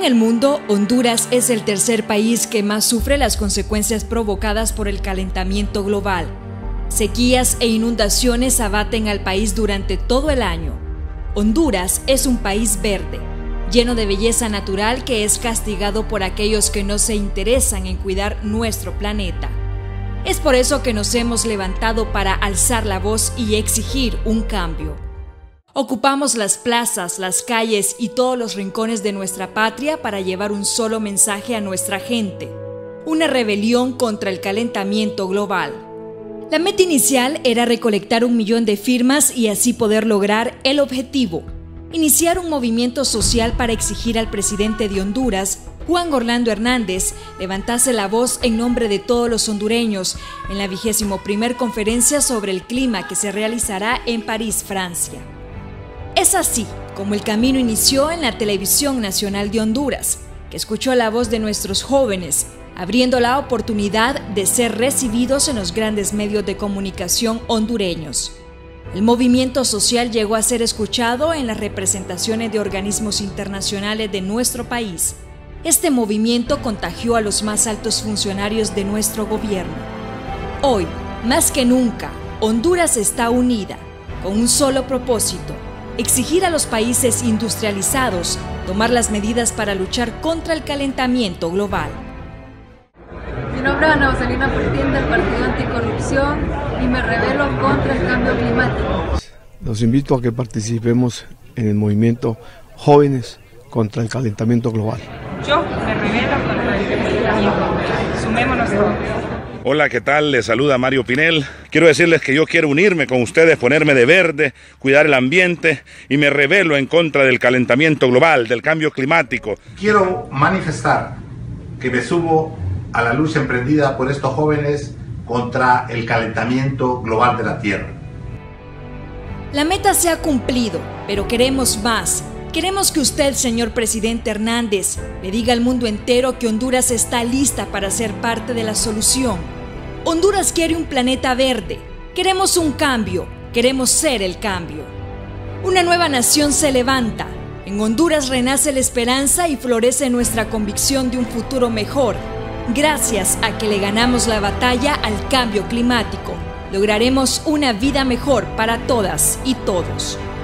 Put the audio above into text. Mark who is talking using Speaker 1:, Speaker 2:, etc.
Speaker 1: el mundo, Honduras es el tercer país que más sufre las consecuencias provocadas por el calentamiento global. Sequías e inundaciones abaten al país durante todo el año. Honduras es un país verde, lleno de belleza natural que es castigado por aquellos que no se interesan en cuidar nuestro planeta. Es por eso que nos hemos levantado para alzar la voz y exigir un cambio. Ocupamos las plazas, las calles y todos los rincones de nuestra patria para llevar un solo mensaje a nuestra gente: una rebelión contra el calentamiento global. La meta inicial era recolectar 1 millón de firmas y así poder lograr el objetivo: iniciar un movimiento social para exigir al presidente de Honduras, Juan Orlando Hernández, levantase la voz en nombre de todos los hondureños en la 21ª conferencia sobre el clima que se realizará en París, Francia. Es así como el camino inició en la Televisión Nacional de Honduras, que escuchó la voz de nuestros jóvenes, abriendo la oportunidad de ser recibidos en los grandes medios de comunicación hondureños. El movimiento social llegó a ser escuchado en las representaciones de organismos internacionales de nuestro país. Este movimiento contagió a los más altos funcionarios de nuestro gobierno. Hoy, más que nunca, Honduras está unida, con un solo propósito: exigir a los países industrializados tomar las medidas para luchar contra el calentamiento global.
Speaker 2: Mi nombre es Ana Rosalina Fortín, del Partido Anticorrupción, y me rebelo contra el cambio climático.
Speaker 3: Los invito a que participemos en el movimiento Jóvenes contra el Calentamiento Global.
Speaker 4: Yo me rebelo contra el calentamiento. Sumémonos todos.
Speaker 5: Hola, ¿qué tal? Les saluda Mario Pinel. Quiero decirles que yo quiero unirme con ustedes, ponerme de verde, cuidar el ambiente, y me rebelo en contra del calentamiento global, del cambio climático.
Speaker 6: Quiero manifestar que me sumo a la lucha emprendida por estos jóvenes contra el calentamiento global de la Tierra.
Speaker 1: La meta se ha cumplido, pero queremos más. Queremos que usted, señor presidente Hernández, le diga al mundo entero que Honduras está lista para ser parte de la solución. Honduras quiere un planeta verde. Queremos un cambio. Queremos ser el cambio. Una nueva nación se levanta. En Honduras renace la esperanza y florece nuestra convicción de un futuro mejor. Gracias a que le ganamos la batalla al cambio climático, lograremos una vida mejor para todas y todos.